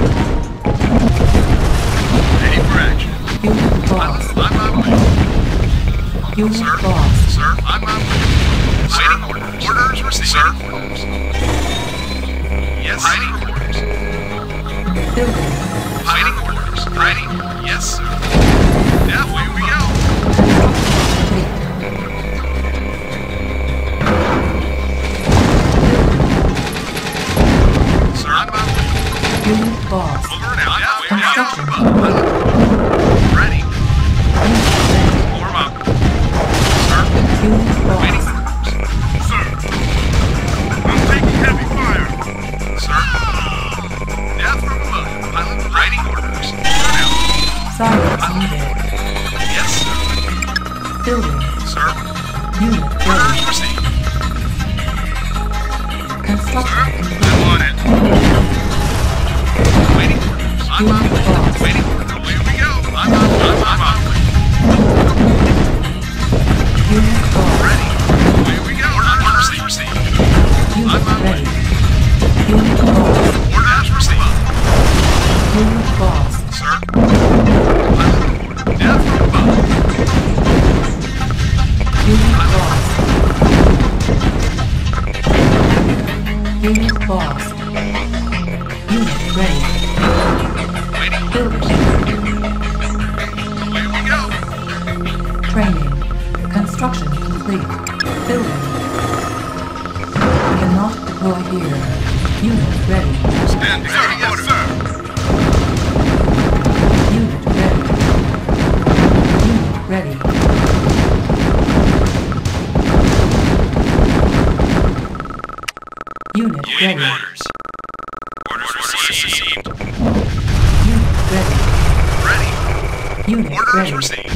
Ready for action. Unit lost. On my way. Unit Sir. lost. Sir, on my way. Sir, orders received. Sir. Yes, waiting orders. Building. Waiting orders. Ready? Yes, sir. Yeah, here we go. Complete. Sir, on my way. Unit lost. Over and out. Yeah, Construction yeah. complete. Ready. Unit ready. Warm up. Sir, Unit waiting lost. orders. Sir. I'm taking heavy fire. Sir. Death from above. Pilot waiting orders. Over and out. Silence needed. Yes, sir. Building. Sir. Unit Orders ready. received. Construction Sir, complete. I'm on it. Waiting orders. I'm on Unit way. lost. Waiting orders. Here we go. I'm on way. Unit lost. Ready. Here we go. Orders received. Unit I'm on ready. Unit lost. Orders received. Unit lost. Sir. Pilot report. Death from above. Unit lost. Unit lost. Unit ready. Waiting. Building. Here we go. Training. Construction complete. Building. Cannot deploy here. Unit ready. Standing. Sir, yes, sir. Unit ready. Unit ready. Unit Awaiting ready. orders. Orders received. Unit ready. Ready. Unit Orders ready. received.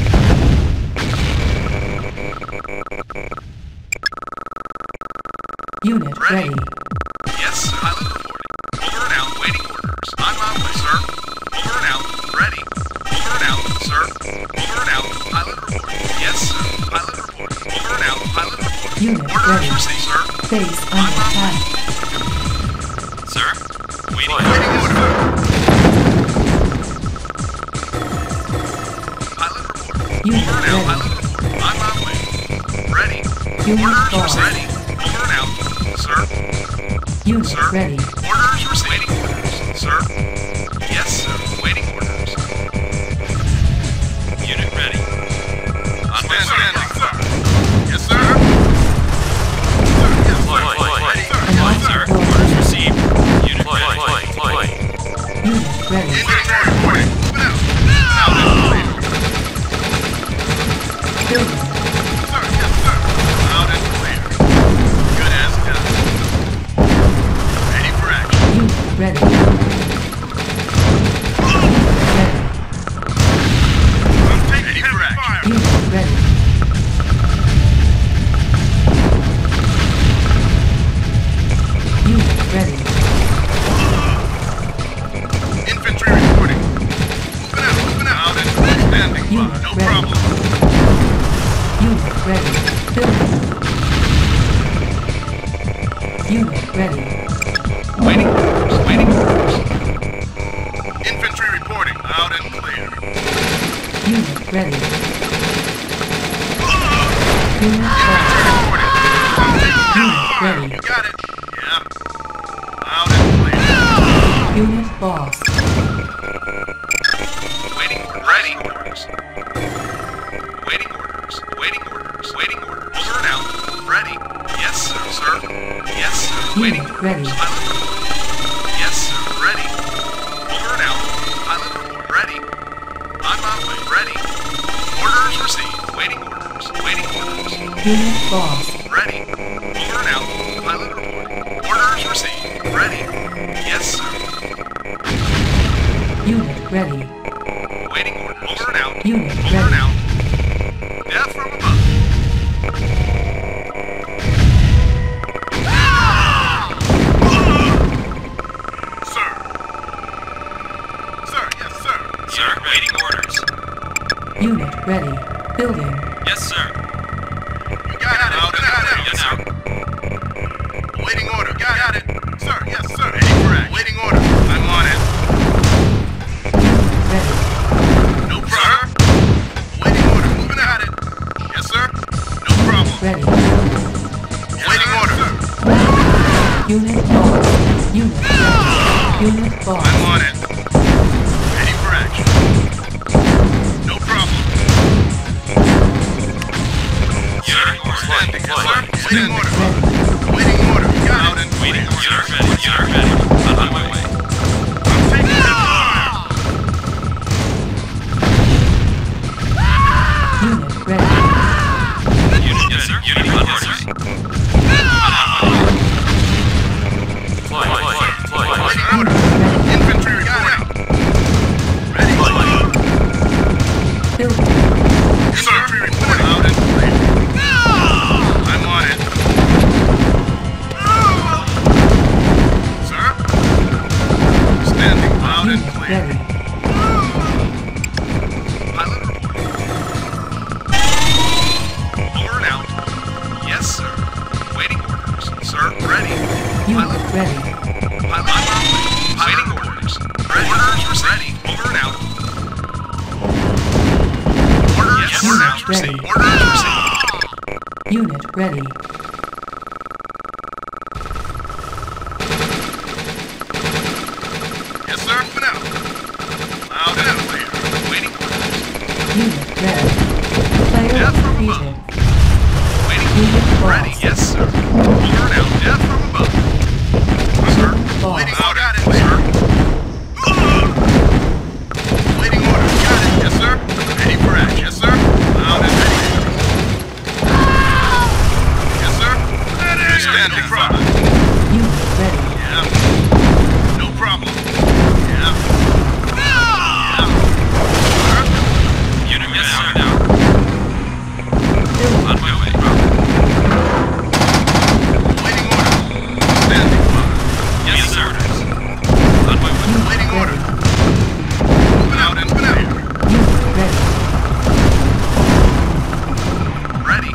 Unit Ready. ready. Yes, sir. Pilot reporting. Over and out. Waiting orders. On my way, sir. Over and out. Ready. Over and out, sir. Over and out. Pilot reporting. Yes, sir. Pilot reporting. Over and out. Pilot reporting. Unit Orders ready. received, sir. Base under attack. Sir. Waiting Waiting orders. order. Pilot reporting. Unit Over and out. ready. Pilot reporting. On my way. Ready. Unit Orders lost. ready. Over and out, sir. Unit Sir. ready. Orders received. Waiting orders, sir. Yes, sir. Waiting orders. Unit ready. On my way. Standing, sir. Yes, sir. Sir, yes, sir. Ready, sir. Cannot Yes, sir. deploy Orders here. received. Unit ready. Unit ready. Inventory reporting. Move out. Loud and clear. Building. Sir, yes, sir. Loud and clear. Good as done. Ready for action. Unit ready. Unit ready. Waiting orders. Waiting orders. Infantry reporting. Loud and clear. Unit ready. Unit Infantry lost. reporting. Unit ready. You got it. Yeah. Loud and clear. Unit lost. Waiting orders. Ready orders. Waiting orders. Waiting orders. Waiting orders. Over and out. Ready. Yes, sir. Sir. Yes, sir. Waiting Unit orders. ready. Pilot report. Yes, sir. Ready. Over and out. Pilot report. Ready. On my way. Ready. Orders received. Waiting orders. Waiting orders. Unit lost. Ready. Over and out. Pilot report. Orders received. Ready. Yes, sir. Unit ready. Waiting orders. Over and out. Unit Over and ready. out. Death from above. Sir. Sir, yes, sir. Sir, waiting orders. Unit ready. Building. Yes, sir. You got it. Out and out. Yes, sir. Waiting order. Got it. Sir, yes, sir. Ready for action. Waiting order. I'm on it. Ready. No problem. Waiting order. Moving at it. Yes, sir. No problem. Ready. Waiting order. Unit lost. Unit ready. Unit I'm lost. on it. Ready for action. No problem. Unit Standing, yes, sir. deployed. Waiting order. Ready. Waiting order. Got it. Waiting orders. Unit ready. Unit ready. On my way. I'm taking the fire. Unit ready. Unit, yes, sir. Unit on orders. Deploy. Waiting order. Ready. Infantry reporting. Ready. Building. Infantry reporting. Loud and clear. I'm on it. Sir? Standing loud and Unit clear. ready. Pilot report. Over and out. Yes, sir. Waiting orders. Sir, ready. Unit ready. Pilot on my way. Waiting orders. Ready. Orders ready. Over and out. Orders Yes, over and sir. out. Ready. Orders received. Unit ready. Yes, sir. Over and out. Loud and clear. Waiting orders. Unit ready. Player Death from defeated. Waiting Unit ready. lost. Yes, sir. Over and out. Death from above. Sir. Lost. Waiting order. Got it, sir. Waiting order. Got it. Yes, sir. Ready for action. Yes, sir. Loud and ready. Yes, sir. Standing by. Unit ready. Yeah. No problem. Yeah. Yeah. Sir. Unit, yes, sir. Now. Building. On my way. Waiting order. Standing by. Yes, sir. On my way. Unit Waiting order. ready. Moving out and moving out. Unit ready. Ready.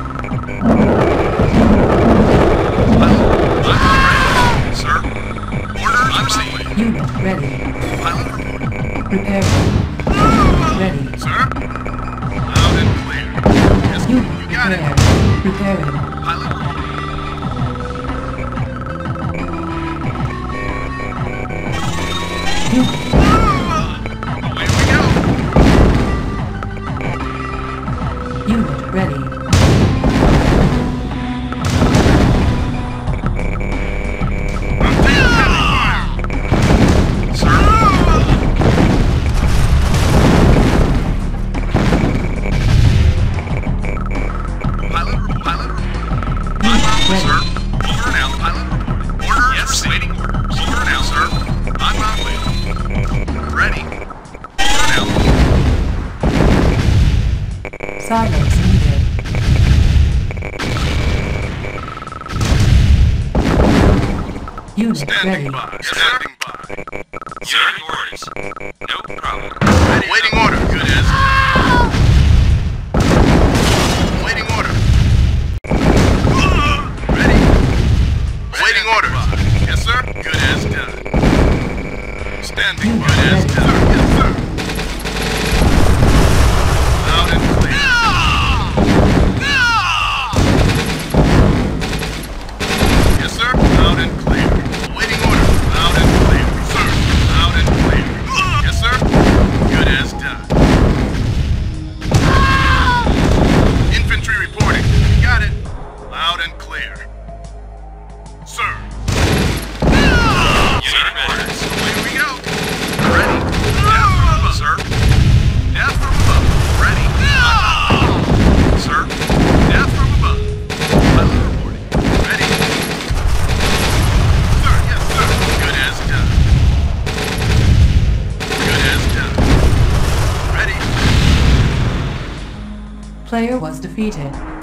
Sir. Orders received. Unit ready. Pilot report. Preparing. Ready. Sir. Loud and clear. Yes, Unit you got it. prepared. Preparing. Pilot report. Unit. Away we go. Unit ready. I'm taking heavy fire. Sir. Pilot report. Pilot report. Unit Sir. ready. Over and out. Pilot report. Orders. Yes, waiting orders. Over and out, sir. On my way. Ready. Over and out. Silence needed. Unit Standing ready. by. Standing by. Unit orders. No problem. Ready. Waiting order. Good as. Waiting order. Ready. Player was defeated.